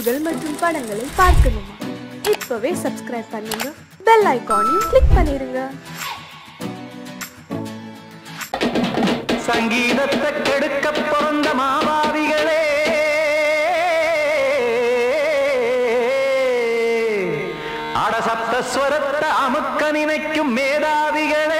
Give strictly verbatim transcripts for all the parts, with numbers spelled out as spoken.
நிகழ்ச்சிகள் மற்றும் படங்களை பார்க்கணுமா? இப்பவே சப்ஸ்கிரைப் பண்ணுங்க, பெல் ஐகானையும் கிளிக் பண்ணிருங்க. சங்கீதத்தை கெடுக்க பிறந்த மாவாதிகளே, அடசப்தஸ்வரத்தை அமுக்க நினைக்கும் மேதாவிகளே,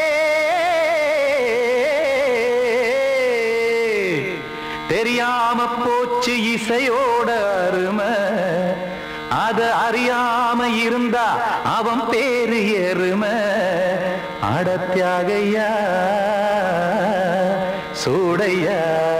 தெரியாம போச்சு இசையோட அருமை, அது அறியாம இருந்தா அவன் பேரு எருமை. அடத்தியாகையா சூடையா,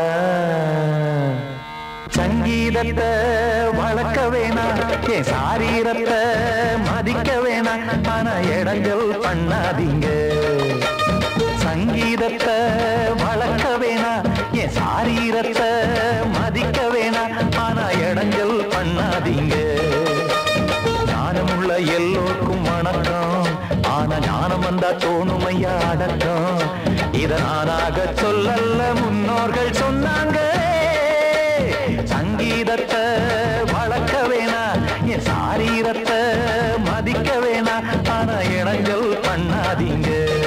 சங்கீதத்தை வளர்க்க வேணா, என் சாரீரத்தை மதிக்க வேணா, ஆனா இடங்கள் பண்ணாதீங்க. சங்கீதத்தை வளர்க்க வேணா, என் சாரீரத்தை மதிக்க வேணா, ஆனா இடங்கள் பண்ணாதீங்க. ஞானமுள்ள எல்லோருக்கும் வணக்கம், ஆனா ஞானம் வந்தா தோணுமையா அடக்கம். இத நானாக சொல்லல்ல, முன்னோர்கள் சொன்னாங்க. சங்கீதத்தை வளர்க்க வேணா, என் சாரீரத்தை மதிக்க வேணா, ஆனா இடங்கள் பண்ணாதீங்க.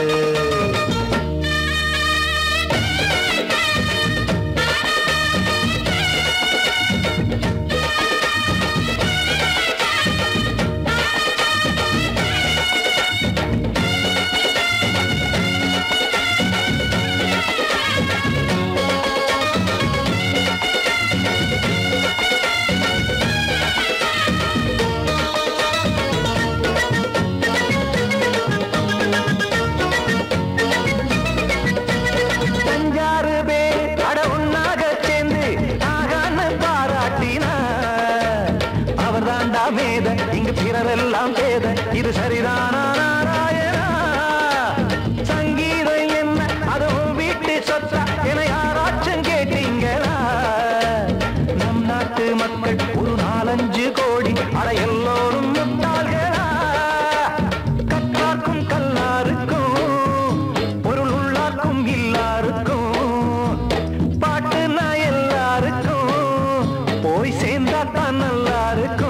இங்கு பிறரெல்லாம் பேத, இது சரிதானா நாராயணா? சங்கீதம் என்ன அதுவும் வீட்டு சொத்தா என யாராச்சும் கேட்டீங்களா? நம் நாட்டு மக்கள் ஒரு நாலஞ்சு கோடி, அட எல்லோரும் முட்டாள்களா? கற்றார்க்கும் கல்லாருக்கும் பொருள் உள்ளார்க்கும் இல்லாருக்கும், பாட்டுனா எல்லாருக்கும் போய் சேர்ந்தா தான் நல்லா இருக்கும்.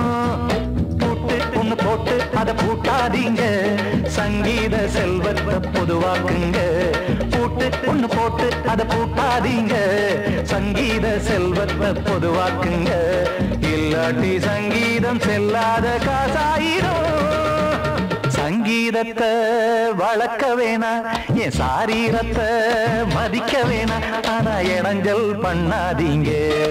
போட்டு அதை பூட்டாதீங்க, சங்கீத செல்வத்தை பொதுவாக்குங்க. பூட்டு ஒண்ணு போட்டு அதை பூட்டாதீங்க, சங்கீத செல்வத்தை பொதுவாக்குங்க. இல்லாட்டி சங்கீதம் செல்லாத காசாயிரும். சங்கீதத்தை வளர்க்க வேணா, என் சாரீரத்தை மதிக்க வேணா, ஆனா இடைஞ்சல் பண்ணாதீங்க.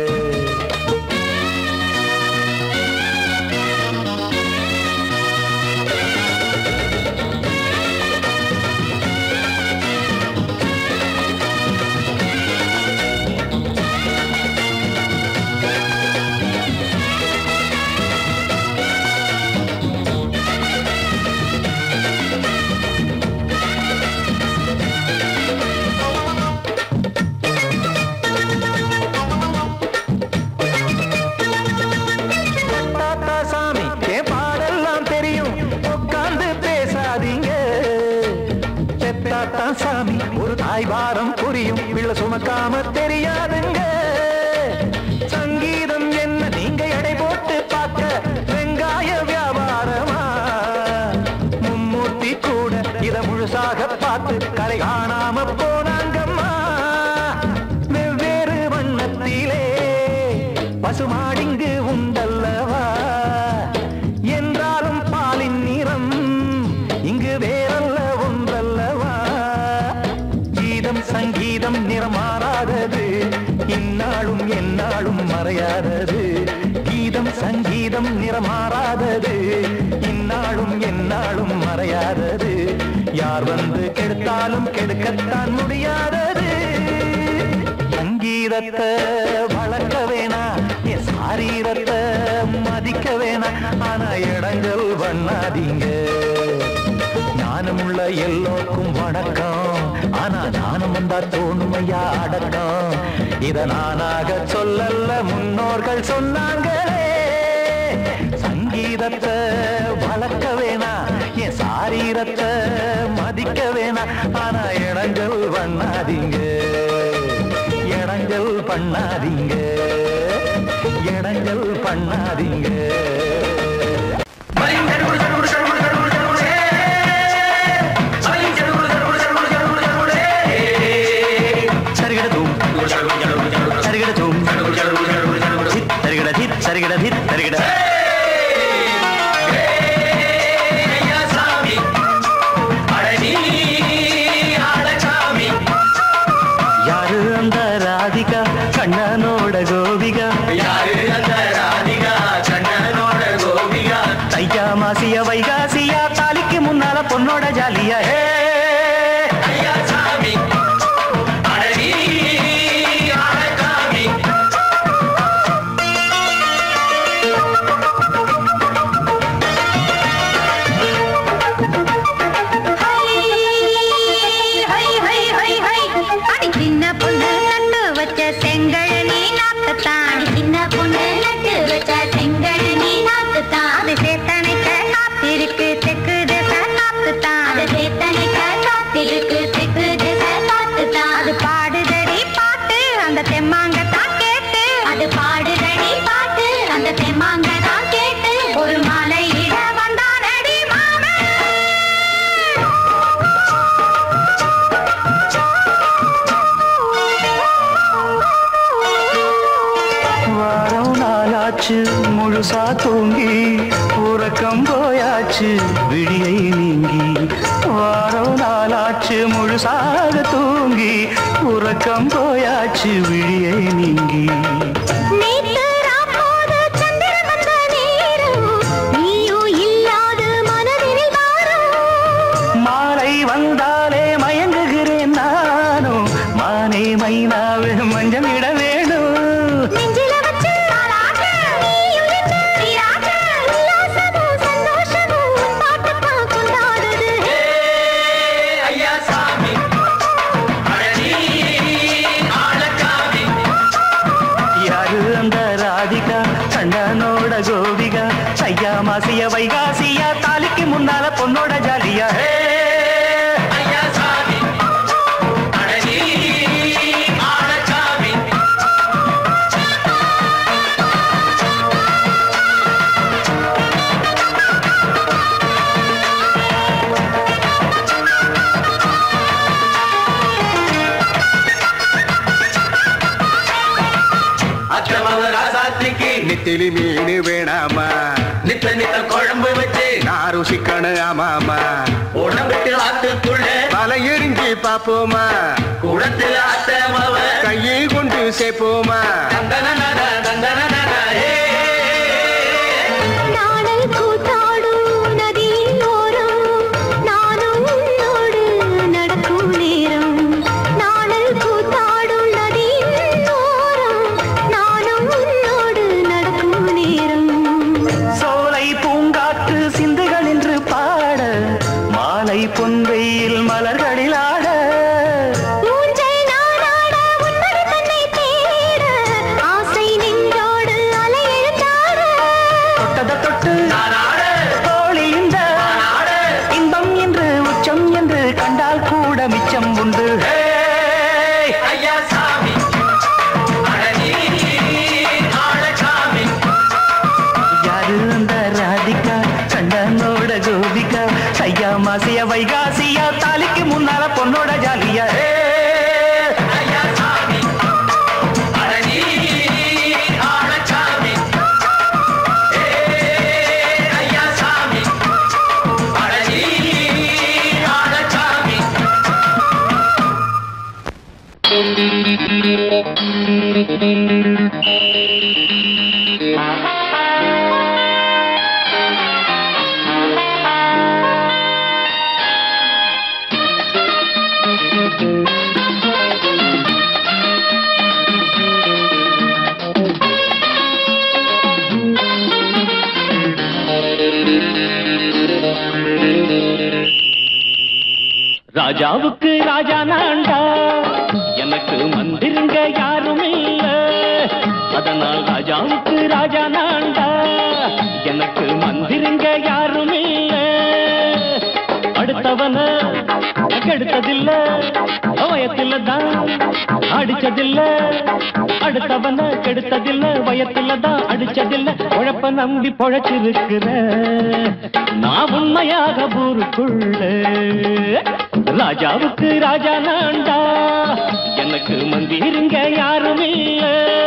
சாமி ஒரு தாய் வாரம் புரியும், பிள்ளை சுமக்காம தெரியாதுங்க. சங்கீதம் என்ன நீங்க எடை போட்டு பார்க்க வெங்காய வியாபாரமா? மும்மூர்த்தி கூட இத முழுசாக பார்த்து கரை காணாம போனாங்கம்மா. வெவ்வேறு வண்ணத்திலே பசுமாடிங்கு உண்டல்லவா, என்றாலும் பாலின் நிறம் இங்கு வேறல்ல ஒன்றல்லவா. சங்கீதம் நிறமாறாதது, இந்நாளும் எந்நாளும் மறையாதது. கீதம் சங்கீதம் நிறமாறாதது, இந்நாளும் எந்நாளும் மறையாதது. யார் வந்து கெடுத்தாலும் கெடுக்கத்தான் முடியாதது. சங்கீதத்தை வளர்க்க வேணா, என் சாரீரத்தை மதிக்க வேணா, ஆனா இடங்கள் பண்ணாதீங்க. ஞானமுள்ள எல்லோருக்கும் வணக்கம், ஆனா ஞானம் வந்தா தோணுமையா அடக்கம். இத நானாக சொல்லல்ல, முன்னோர்கள் சொன்னாங்களே. சங்கீதத்தை வளர்க்க வேணா, என் சாரீரத்தை மதிக்க வேணா, ஆனா இடங்கள் பண்ணாதீங்க, இடங்கள் பண்ணாதீங்க. இடைஞ்சல் பண்ணாதீங்க. சரிகிட தித் சரிகிட யாரு அந்த ராதிகா கண்ணனோட கோபிகா யாரு அந்த ராதிகா கண்ணனோட கோபிகா தையா மாசிய வைகாசியா தாலிக்கு முன்னால பொண்ணோட ஜாலியா முழுசா தூங்கி உறக்கம் போயாச்சு விடியை நீங்கி வாரம் நாளாச்சு முழுசாக தூங்கி உறக்கம் போயாச்சு விடியை நீங்கி மாலை வந்தாலே மயங்குகிறேன் நானும் மானே மைனாவே மஞ்சள் இட வேணும் கோபிகா ஐயா மாசிய வைகாசியா தாலிக்கு முன்னால பொண்ணோட ஜாலியா நித்திலி மீன் வேணாமா நித்த நித்த குழம்பு வச்சு நான் ருசிக்கணும் ஆமாமா உடம்புட்டு ஆத்துக்குள்ள பல எரிஞ்சு பாப்போமா குடத்துல ஆத்தமாவ கையை கொண்டு சேர்ப்போமா பொன்வெயில் மலர்களில் ஆட ஆசை நின்றோடு அலை எழுந்தாட தொட்டத தொட்டு தோழி இந்த இன்பம் என்று உச்சம் என்று கண்டால் கூட மிச்சம் உண்டு யாரு அந்த ராதிகா கண்ணனோட கோபிகா ஐயா மாசிய வைகாசியா தாலிக்கு முன்னால பொண்ணோட ஜாலியா ராஜாவுக்கு ராஜா நான்டா எனக்கு மந்திருங்க யாரும் இல்ல அதனால் ராஜாவுக்கு ராஜா நான்டா எனக்கு மந்திருங்க யாரும் இல்ல அடுத்த அடுத்தவன கெடுத்ததில்ல வயத்தில தான் அடிச்சதில்ல அடுத்தவன கெடுத்ததில்ல வயத்தில தான் அடிச்சதில்ல உழப்ப நம்பி பொழைச்சிருக்கிற நான் உண்மையாக ஊருக்குள்ள ராஜாவுக்கு ராஜா நான்டா எனக்கு மந்திருங்க யாரும் இல்ல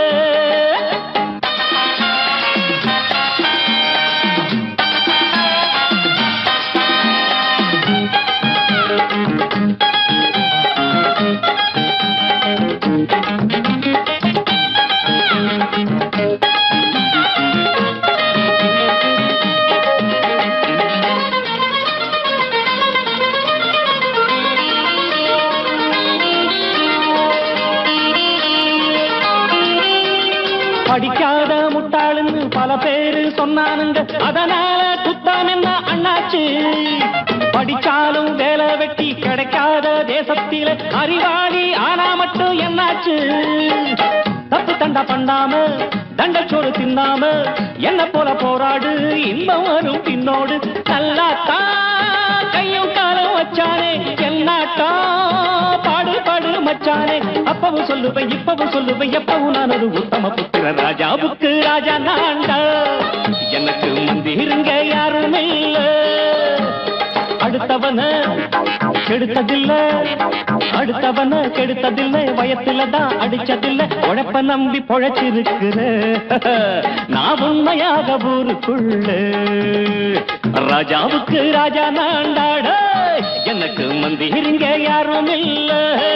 படிக்காத முட்டாளுன்னு பல பேரு சொன்னானுங்க அதனால குத்தம் என்ன அண்ணாச்சு படிச்சாலும் வேலை வெட்டி கிடைக்காத தேசத்தில அறிவாளி ஆனா மட்டும் என்னாச்சு தப்பு தண்டா பண்ணாம தண்டச்சோறு தின்னாம என்ன போல போராடு இன்பம் வரும் பின்னோடு நல்லாத்தான் கையும் காலம் வச்சானே என்னாட்டா பாடு பாடு மச்சானே அப்பவும் சொல்லுவேன் இப்பவும் சொல்லுவேன் எப்பவும் நான் ஒரு உத்தம புத்திர ராஜாவுக்கு ராஜா நான்டா எனக்கு மந்திருங்க யாரும் இல்ல அடுத்தவன கெடுத்ததில்ல அடுத்தவன கெடுத்ததில்லை வயத்தில தான் அடிச்சதில்ல உழைப்ப நம்பி பொழைச்சிருக்கிற நான் உண்மையாக ஊருக்குள்ள ராஜாவுக்கு ராஜா நான்டாட எனக்கு மந்திருங்க யாரும் இல்ல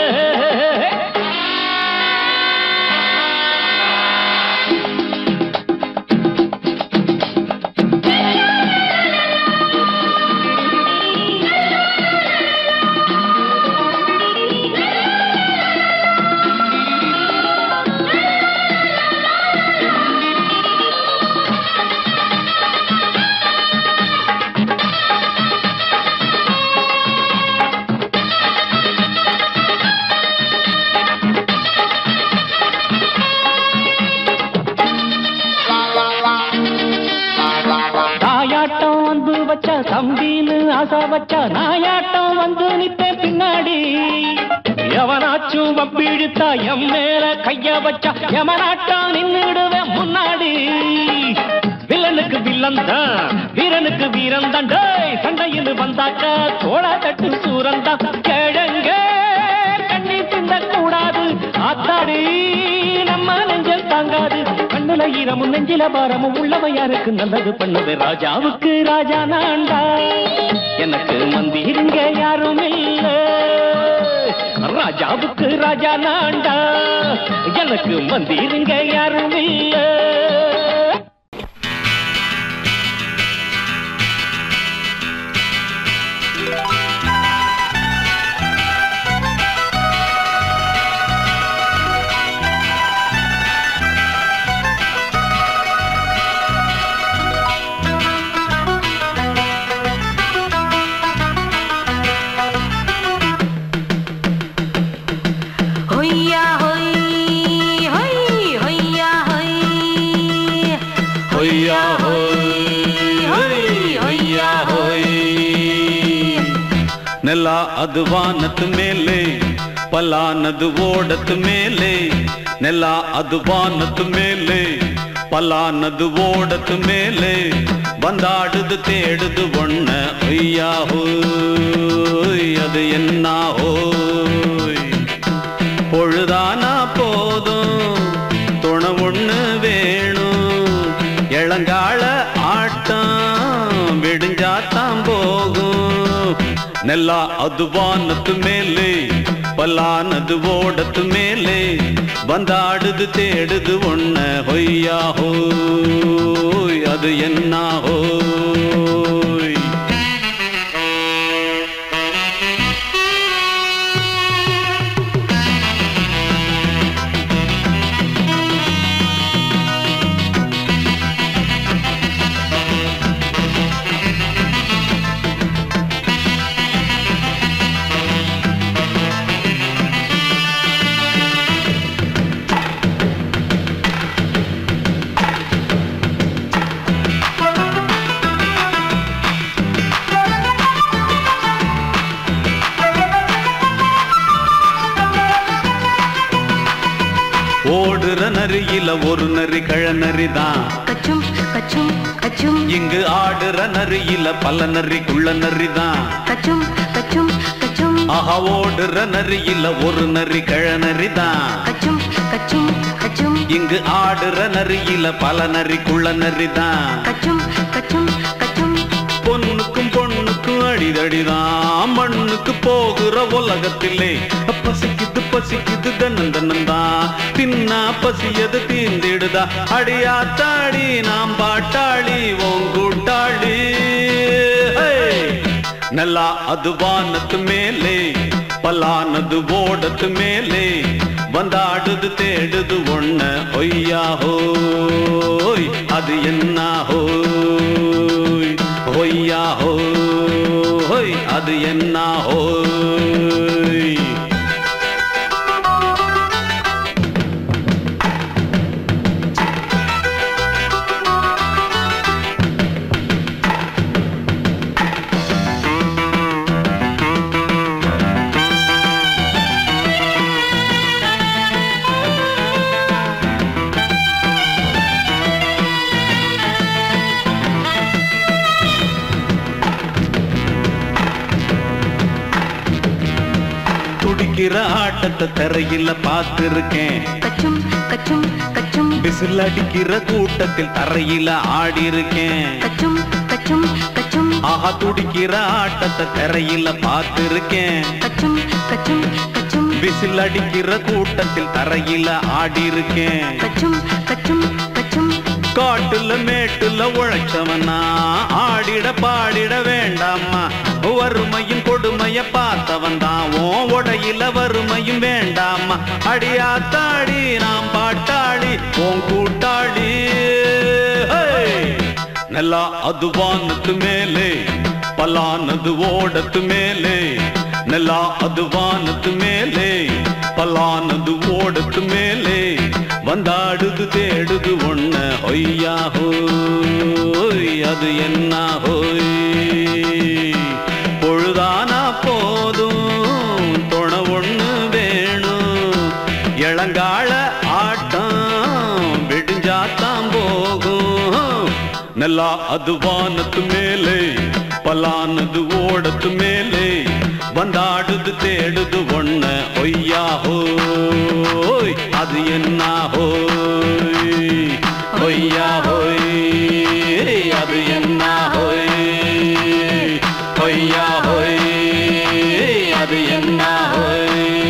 தம்பின்னு ஆசா வச்சா நாயாட்டம் வந்து நிப்பேன் பின்னாடி எவனாச்சும் வப்பிடித்தா எம் மேல கைய வச்சா எவனாட்டம் நின்னுடுவேன் முன்னாடி வில்லனுக்கு வில்லன் தான் வீரனுக்கு வீரன் தான் சண்டையில் வந்தாக்கா தோளா தட்டு சூரன் தான் கிழங்க கண்ணி திந்த கூடாது ஆத்தாடி நம்ம நெஞ்சல் தாங்காது கண்ணுல ஈரமும் நெஞ்சில பாரமும் உள்ளவன் யாருக்கு நல்லது பண்ணது ராஜாவுக்கு ராஜா நான்டா எனக்கு மந்திருங்க யாரும் இல்ல ராஜாவுக்கு ராஜா நான்டா எனக்கு மந்திருங்க யாரும் இல்ல ನೆಲ ಅದು ವಾನದ ಮೇಲೆ ಪಲಾನದು ಓಡದ ಮೇಲೆ ನೆಲ ಅದು ವಾನದ ಮೇಲೆ ಪಲಾನದು ಓಡದ ಮೇಲೆ ಬಂದಾಡುದು தேடுது ஒண்ண ஐயா ஹோய் அது என்ன ஹோய் பொழுதானா போதும் துணை ஒண்ணு வேணும் இளங்கால ஆட்டம் விடுஞ்சாத்தான் போகும் ನೆಲ ಅದು ವಾನದ ಮೇಲೆ ಪಲಾನದು ಓಡದ ಮೇಲೆ ಬಂದಾಡುದು தேடுது ஒண்ண ಹೊಯ್ಯಾ ಹೋಯ್ ಅದು என்ன ಹೋಯ್ நரியில ஒரு நரி கழநரிதான் கச்சும் கச்சும் கச்சும். இங்கு ஆடுற நரியில பல நரி குள்ள நரிதான் கச்சும் கச்சும் கச்சும். ஆஹா ஓடுற நரியில ஒரு நரி கழநரிதான் கச்சும் கச்சும் கச்சும். இங்கு ஆடுற நரியில பல நரி குள்ள நரிதான் கச்சும் கச்சும் கச்சும். பொண்ணுக்கும் பொண்ணுக்கும் அடிதடிதான் மண்ணுக்கு போகிற உலகத்திலே பசிக்குது பசிக்குது தன்னன் தன்னந்தான் தின்னா பசியது தீந்திடுதா அடியாத்தாடி நாம் பாட்டாளி ஓங்கூட்டாளி நல்லா அது வானத்து மேலே பல்லானது ஓடத்து மேலே வந்தாடுது தேடுது ஒண்ண ஒய்யா ஹோய் அது என்ன ஹோய் ஒய்யா ஹோய் அது என்ன ஹோய். துடிக்கிற ஆட்டத்தை தரையில பார்த்திருக்கேன் கச்சும் கச்சும் கச்சும். விசில் அடிக்கிற கூட்டத்தில் தரையில ஆடி இருக்கேன் கச்சும் கச்சும் கச்சும். ஆஹா துடிக்கிற ஆட்டத்தை தரையில பார்த்திருக்கேன் கச்சும் கச்சும் கச்சும். விசில் அடிக்கிற கூட்டத்தில் தரையில ஆடி இருக்கேன் கச்சும் கச்சும் கச்சும். காட்டுல மேட்டுல உழைச்சவனா ஆடிட பாடிட வேண்டாமா வறுமையும் கொடுமைய பார்த்தவன் தான் உன் உடையில வறுமையும் வேண்டாமா அடியாத்தாடி நாம் பாட்டாளி உன் கூட்டாளி நல்லா அது வானத்து மேலே பல்லானது ஓடத்து மேலே நல்லா அது வானத்து மேலே பல்லானது ஓடத்து மேலே வந்தாடுது தேடுது ஒண்ண ஒய்யா ஹோய் அது என்ன ஹோய். பொழுதானா போதும் தொண ஒண்ணு வேணும் இளங்கால ஆட்டம் விடிஞ்சாத்தான் போகும் நல்லா அது வானத்து மேலே பல்லானது ஓடத்து மேலே வந்தாடுது தேடுது ஒண்ண ஒய்யா ஹோய் அது என்ன ஹோய் ஒய்யா ஹோய் அது என்ன ஹோய் ஒய்யா ஹோய் அது என்ன ஹோய்.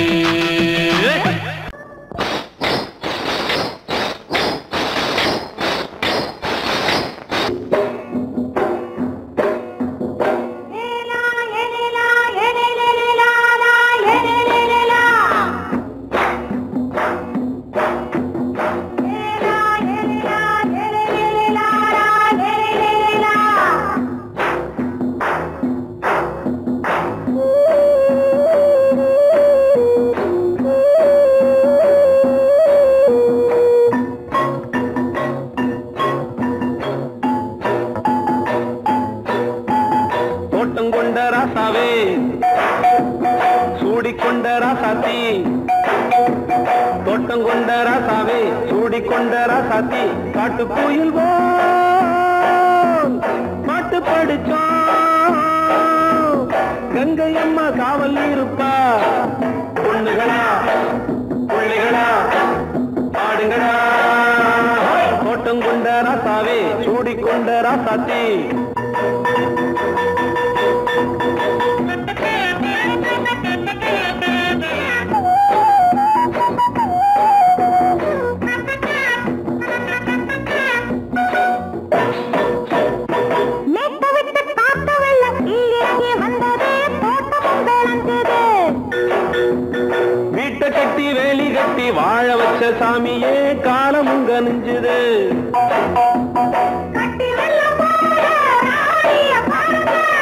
சூடிக்கொண்ட ராசாத்தி தோட்டம் கொண்ட ராசாவே சூடிக்கொண்ட ராசாத்தி காட்டு கோயில் பாட்டு படிச்சோம் கங்கை அம்மா காவல் இருப்பா பொண்ணுகளா பிள்ளைகளா பாடுங்களா தோட்டம் கொண்ட ராசாவே சூடிக்கொண்ட ராசாத்தி கட்டி வேலி கட்டி வாழ வச்ச சாமியே காலமும் கனிஞ்சுது.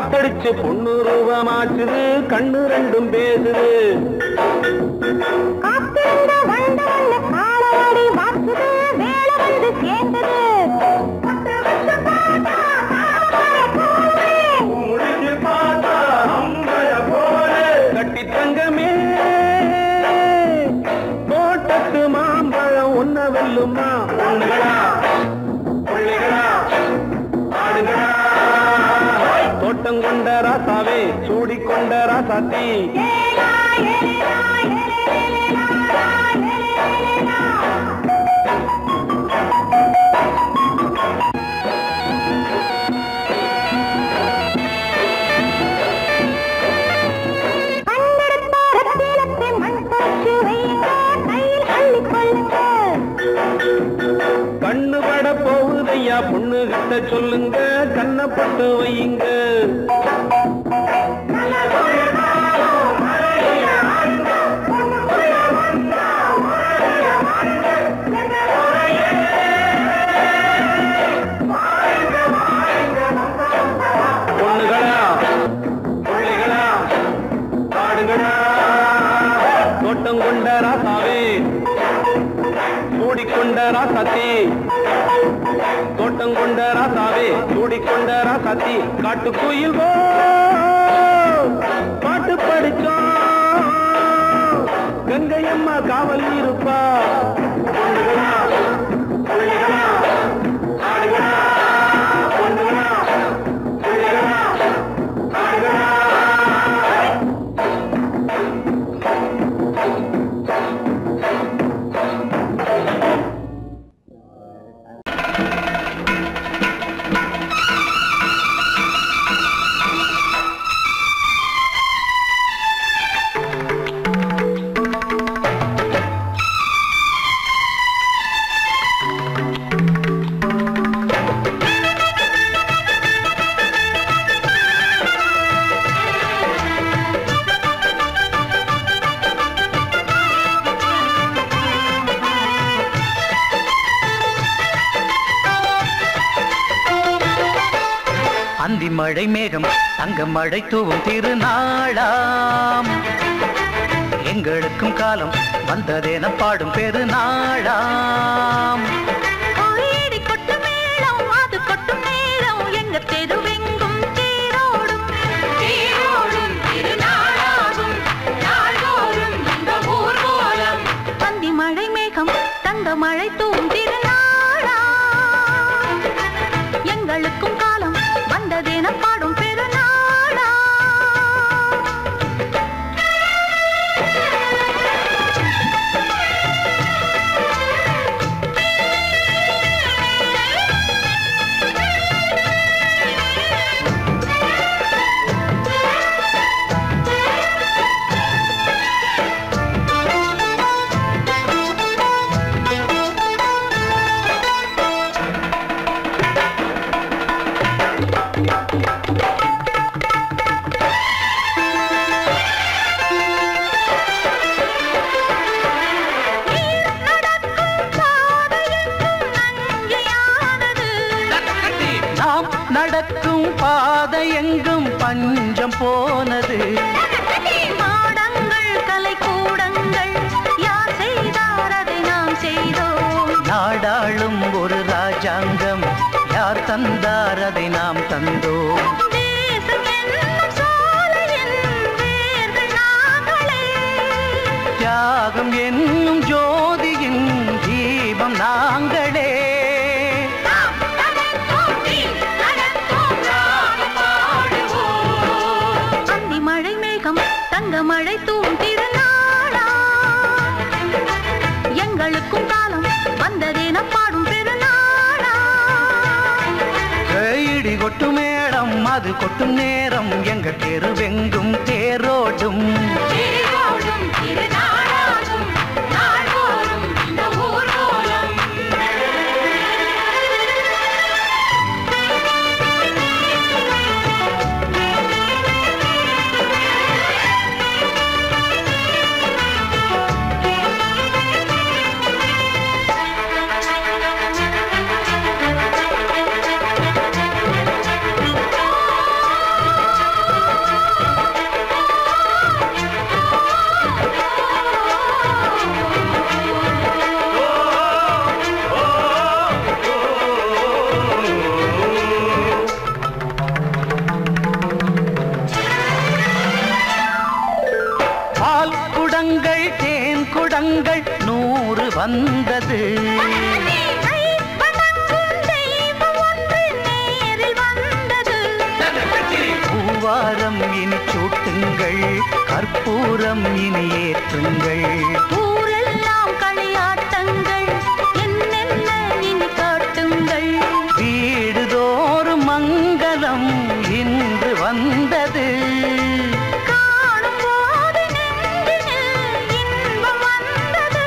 காத்தடிச்சு பொண்ணு ரூபமாச்சுது கண்ணு ரெண்டும் பேசுது கட்டி தங்கமே தோட்டத்து மாம்பழம் ஒன்ன வெல்லுமா பொண்ணுகளா பிள்ளைகளா ஆடுகளா தோட்டம் கொண்ட ராசாவே சூடிக்கொண்ட ராசாத்தி கண்ணு பட போகுதையா பொண்ணு கிட்ட சொல்லுங்க கண்ணப்பட்டு வையுங்க பொண்ணுகளா பிள்ளைகளா ஆடுகளா தோட்டம் கொண்ட ராசாவே சூடிக்கொண்ட ராசாத்தி தோட்டம் கொண்ட ராசாவே சூடிக்கொண்ட ராசாத்தி காட்டு கோயில் பாட்டு படிச்சோம் கங்கையம்மா காவல் இருப்பா பொண்ணுகளா பிள்ளைகளா ஆடுகளா பொண்ணுகளா பிள்ளைகளா ஆடுகளா அந்தி மழை மேகம் தங்க மழை தூவும் திருநாளாம் எங்களுக்கும் காலம் வந்ததென பாடும் பெருநாளாம் அந்தி மழை மேகம் தங்க மழை தூவும் திருநாளா எங்களுக்கும் காலம் வந்ததென பாடும் பெருநாளா நடக்கும் பாதை எங்கும் பஞ்சம் போனது மாடங்கள் கலை கூடங்கள் யார் செய்தார் அதை நாம் செய்தோம் நாடாளும் ஒரு ராஜாங்கம் யார் தந்தார் அதை நாம் தந்தோம் தேசம் என்னும் சோலையின் வேர்கள் நாங்களே தியாகம் என்னும் ஜோதியின் தீபம் நாங்களே தங்க மழை தூவும் திருநாளா எங்களுக்கும் காலம் வந்ததென பாடும் பெருநாளா இடி கொட்டும் மேடம் அது கொட்டும் நேரம் எங்க தெருவெங்கும் தேரோடும் திருநாளாகும் நாள்தோறும் இந்த ஊர்வலம் பால் குடங்கள் தேன் குடங்கள் நூறு வந்தது. பூவாரம் இனி சூட்டுங்கள், கற்பூரம் இனி ஏற்றுங்கள். ஊரெல்லாம் களியாட்டங்கள், என்னென்ன இனி காட்டுங்கள். வீடுதோறும் மங்களம் இன்று வந்தது. காணும் போது நெஞ்சினில் இன்பம் வந்தது.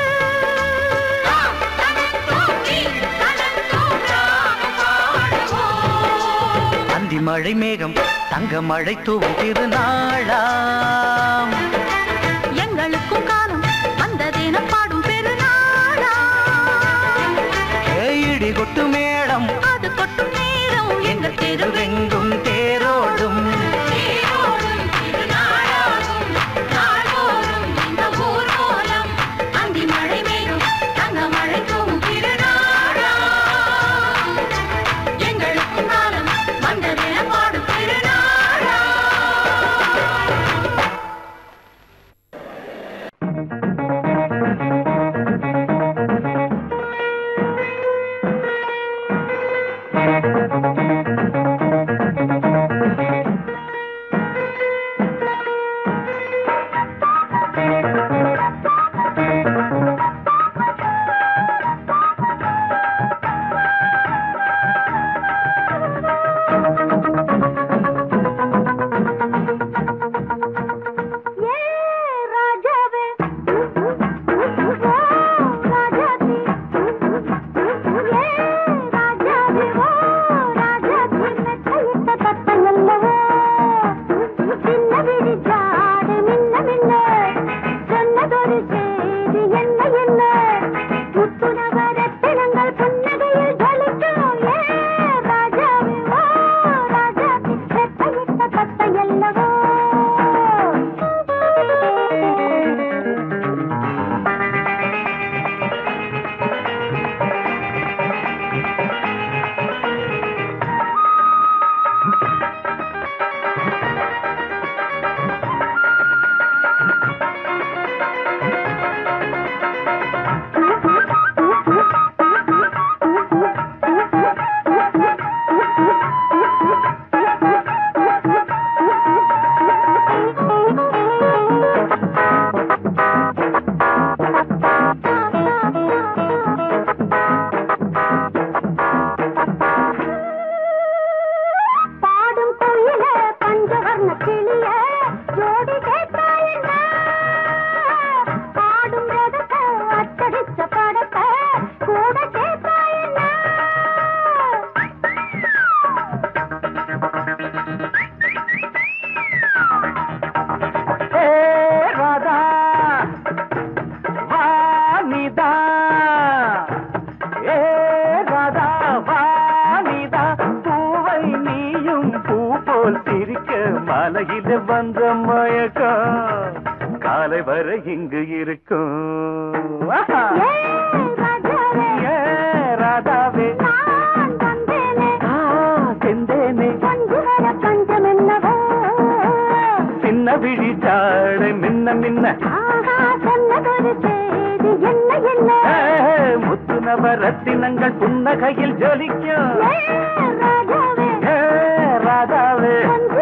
அந்தி மழை மேகம் தங்க மழை தூவும் திருநாளாம். எங்களுக்கும் காலம் வந்ததென பாடும் பெருநாளாம். இடி கொட்டு மேளம் அது கொட்டும் நேரம் எங்கள் தெருவெங்கும் தேரோடும். தேரோடும் திருநாளாகும் நாள்தோறும் இந்த ஊர் கோலம். அந்தி மழை மேகம் தங்க மழை தூவும் திருநாளாம். எங்களுக்கும் காலம் வந்ததென பாடும் திருநாளாம். மாலையில வந்த மயக்கம் காலை வரை இங்கு இருக்கும். ராதாவே செந்தேனே சின்ன விழி சாட மின்ன மின்ன முத்து நவரத்தினங்கள் புன்னகையில் ஜொலிக்கும். ராதாவே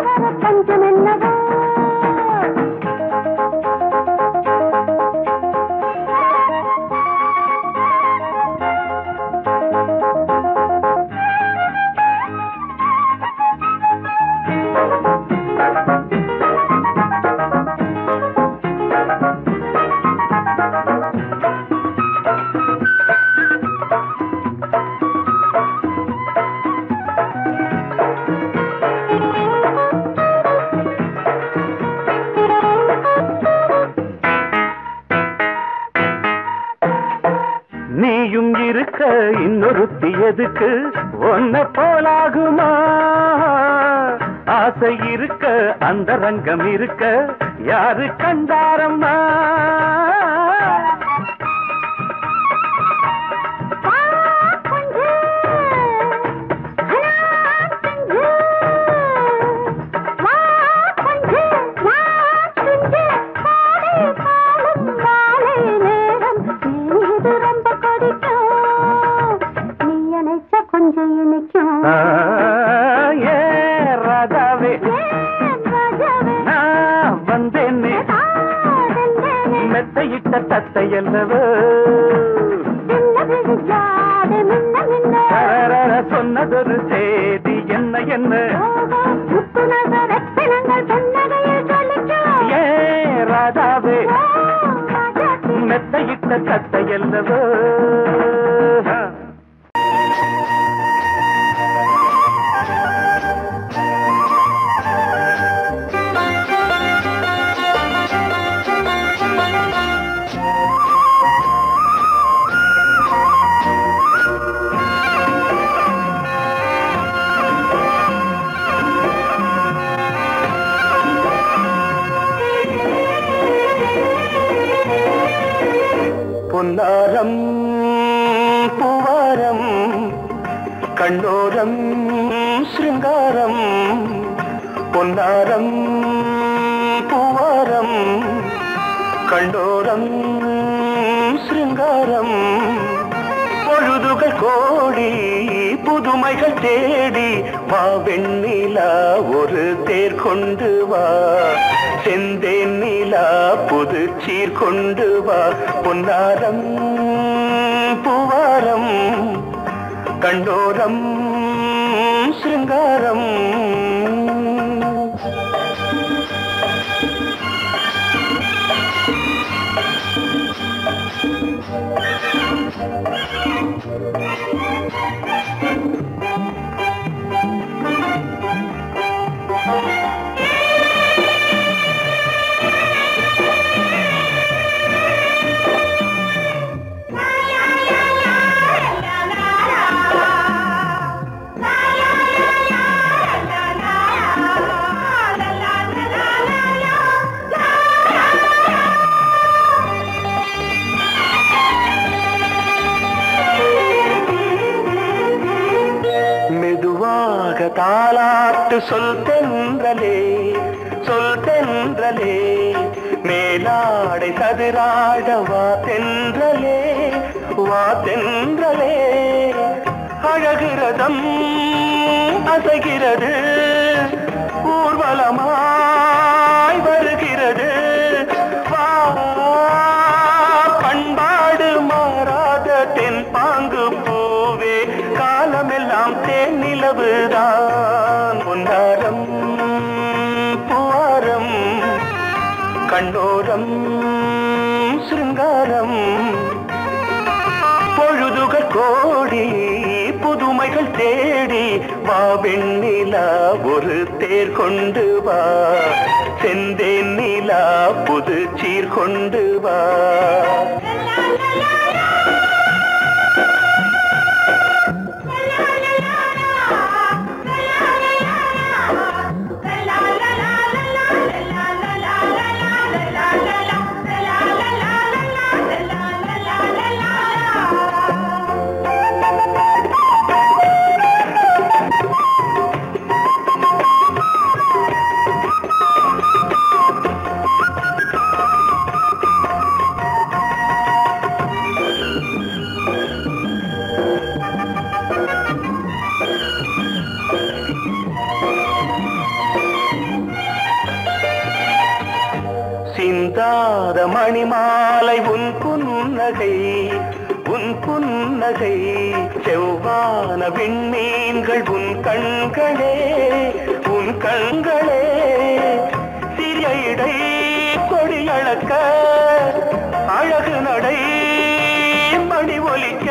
நீயும் இருக்க இன்னொருத்தி எதுக்கு ஒன்ன போலாகுமா? ஆசை இருக்க அந்த ரங்கம் இருக்க யாரு கண்டாரம்மா? மெத்தையிட்ட தத்தை அல்லவோ சொன்னதொரு செய்தி என்ன என்ன ஏ ராதாவே மெத்தையிட்ட தத்தை அல்லவோ பொன்னாரம் பூவாரம் கண்ணோரம் சிருங்காரம் பொன்னாரம் பூவாரம் கண்டோரம் சிருங்காரம் பொழுதுகள் கோடி புதுமைகள் தேடி வா வெண்ணிலா ஒரு தேர் கொண்டு வா செந்தேன் நிலா புது சீர் கொண்டு வா பொன்னாரம் பூவாரம் கண்டோரம் சிருங்காரம் தாலாட்டு சொல் தென்றலே சொல் தென்றலே மேலாடை சதுராட வா தென்றலே வா தென்றலே அழகிறதம் அசைகிறது ஊர்வலமாய் வருகிறது வா பண்பாடு மாறாத தென் பாங்கு பூவே காலமெல்லாம் தேன் நிலவுதான் பொன்னாரம் பூவாரம் கண்டோரம் சிருங்காரம் பொழுதுகள் கோடி புதுமைகள் தேடி வா வெண்ணிலா ஒரு தேர் கொண்டு வா செந்தேன் நிலா புது சீர் கொண்டு வா சிந்தாத மணிமாலை உன் புன்னகை உன் புன்னகை செவ்வான விண்மீன்கள் உன் கண்களே உன் கண்களே சிறிய இடை கொடி அளக்க அழகு நடை மணி ஒலிக்க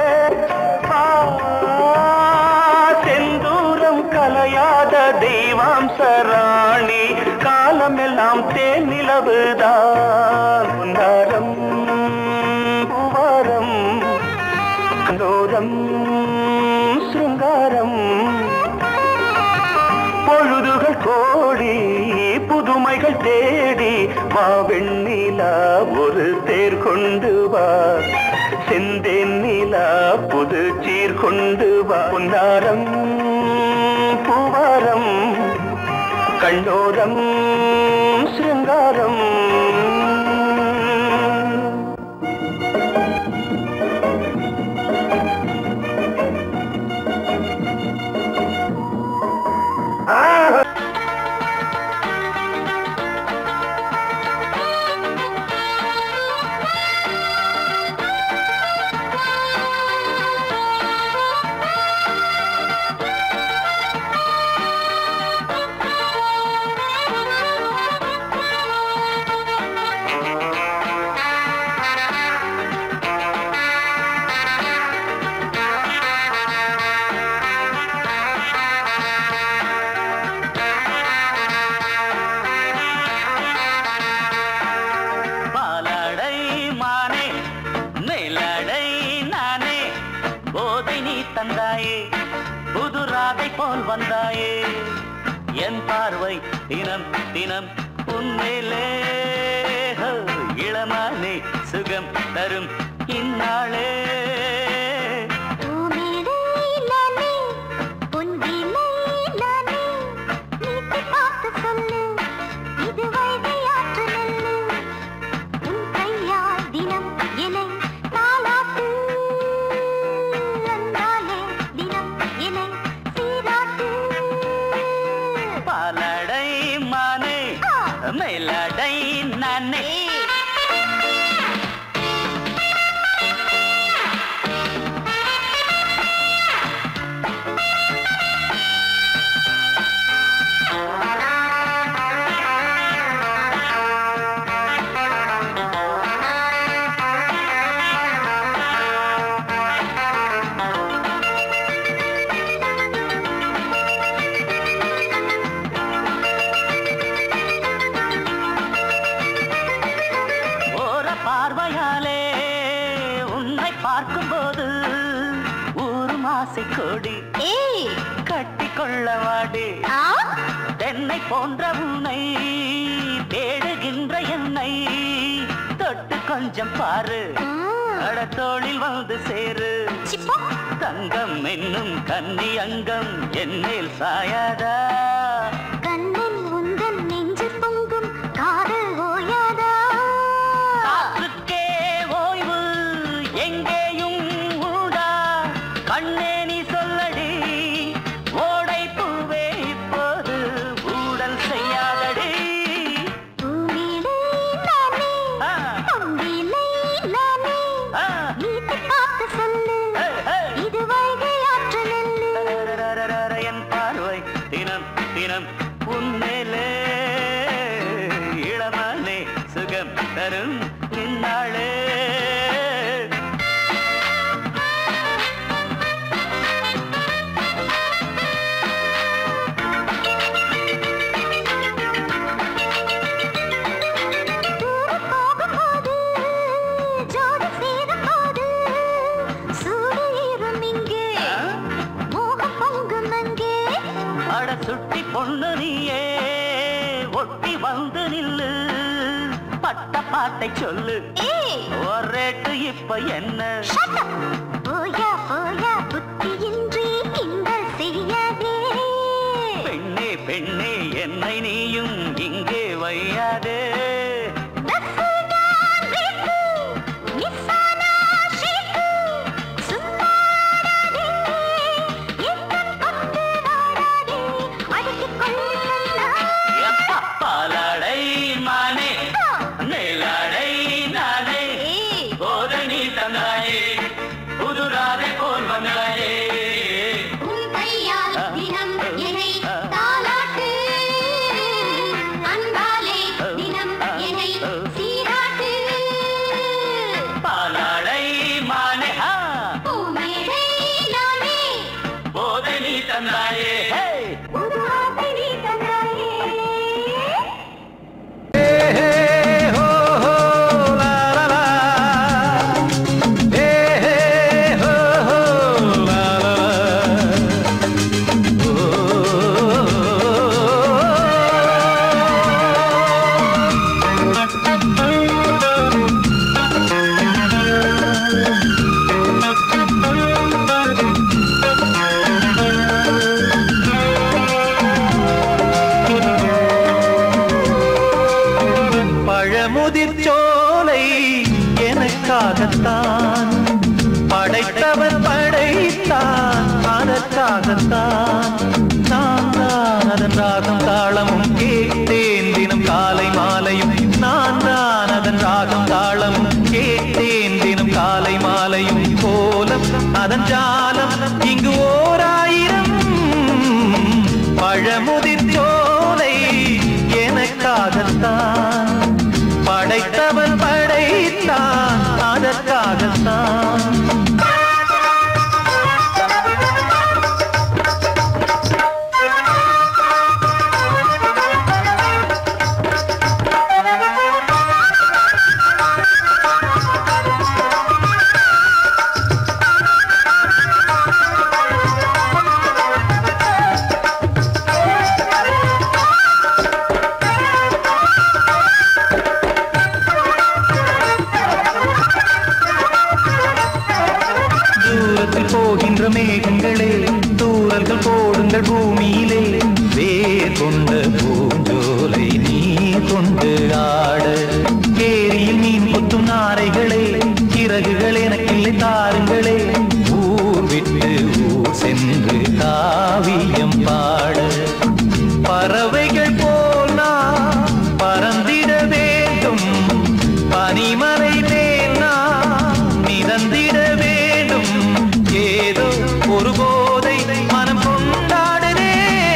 செந்தூரம் கலையாத தெய்வாம்சராணி காலமெல்லாம் தேன் நிலவுதான் பொன்னாரம் பூவாரம் கண்டோரம் சிருங்காரம் பொழுதுகள் கோடி புதுமைகள் தேடி வா வெண்ணிலா ஒரு தேர் கொண்டு வா செந்தேன் நிலா புது சீர் கொண்டு வா பொன்னாரம் பூவாரம் கண்டோரம் சிருங்காரம் போல் வந்தாயே என் பார்வை தினம் தினம் உன்மேலே இளமானே சுகம் தரும் இந்நாளே மேலடை நானே கொடி கட்டி கொள்ளவாடி தென்னை போன்ற உன்னை தேடுகின்ற என்னை தொட்டு கொஞ்சம் பாரு அடத்தோளில் வந்து சேரு தங்கம் என்னும் கன்னி அங்கம் என் மேல் சாயாதா கண்ணில் உந்தன் நெஞ்சு பொங்கும் காதல் ஓயாதா காற்றுக்கே ஓய்வு எங்கேயும் உண்டா கண்ணே உன்மேலே இளமானே சுகம் தரும் இந்நாளே சுட்டி பொண்ணு நீயே ஒட்டி வந்து நில்லு பட்ட பாட்டை சொல்லு ஒரேட்டு இப்ப என்ன போயா போயா புத்தியின்றி கிண்டல் செய்யாதே பெண்ணே பெண்ணே என்னை நீயும் இங்கே வையாதே எனக்காகத்தான் படைத்தவன் படைத்தான் அதற்காகத்தான் நான் தான் அதன் ராகம் தாளமும் கேட்டேன் தினம் காலை மாலையும் நான் தான் அதன் ராகம் தாளமும் கேட்டேன் தினம் காலை மாலையும் கோலம் அதன் ஜாலம் இங்கு ஓர் ஆயிரம் பழமுதிர் சோலை எனக்காகத்தான் படைத்தவன் படைத்தான் அதற்காகத்தான் மடி மேல் நான் மிதந்திட வேண்டும். ஏதோ ஒரு போதை மனம் கொண்டாடுதே.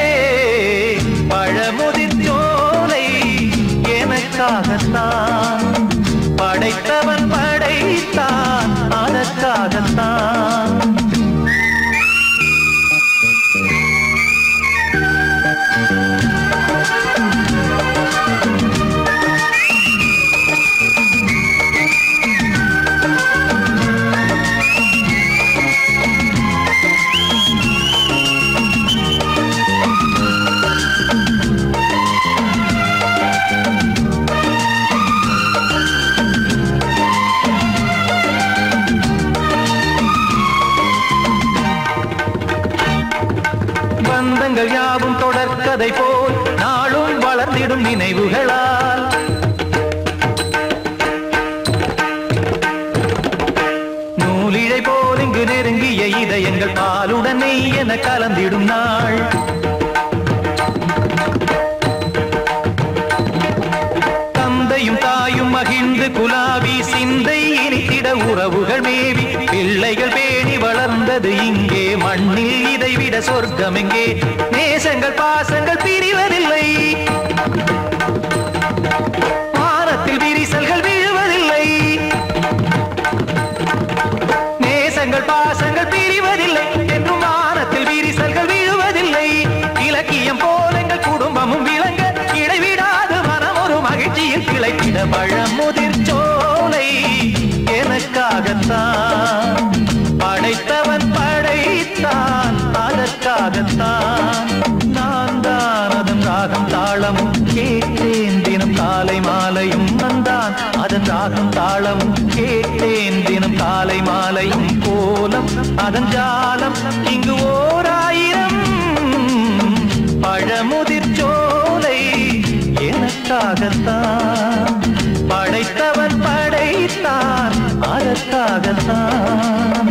பழமுதிர் சோலை எனக்காகத்தான் படைத்தவன் படைத்தான் அதற்காகத்தான். பந்தங்கள் யாவும் தொடர்கதை போல் நாளும் வளர்ந்திடும் நினைவுகளால் நூலிழை போல் இங்கு நெருங்கிய இதயங்கள் பாலுடன் நெய் என கலந்திடும் நாள். தந்தையும் தாயும் மகிழ்ந்து குலாவி சிந்தை இனித்திட உறவுகள் மேவி பிள்ளைகள் பேணி வளர்ந்தது இங்கே மண்ணில். இதைவிட சொர்க்கம் எங்கே? நேசங்கள் பாசங்கள் பிரிவதில்லை. வானத்தில் விரிசல்கள் விழுவதில்லை. நேசங்கள் பாசங்கள் பிரிவதில்லை என்றும் வானத்தில் விரிசல்கள் விழுவதில்லை. இலக்கியம் போல எங்கள் குடும்பமும் விளங்க இடைவிடாது மனம் ஒரு மகிழ்ச்சியில் கிளைத்திட. பழமுதிர் சோலை எனக்காகத்தான் படைத்தவன் படைத்தான் அதற்காகத்தான். நான் தான் அதன் ராகம் தாளமும் கேட்டேன் தினம் காலை மாலையும். வந்தான் அதன் ராகம் தாளமும் கேட்டேன் தினம் காலை மாலையும். கோலம் அதன் ஜாலம் இங்கு ஓர் ஆயிரம். பழமுதிர் சோலை எனக்காகத்தான் படைத்தவன் படைத்தான் அதற்காகத்தான்.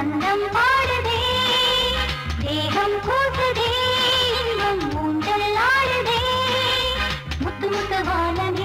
சந்தம் பாடுதே தேகம் கூசுதே இன்பம் ஊஞ்சல் ஆடுதே முத்து முத்து வானமே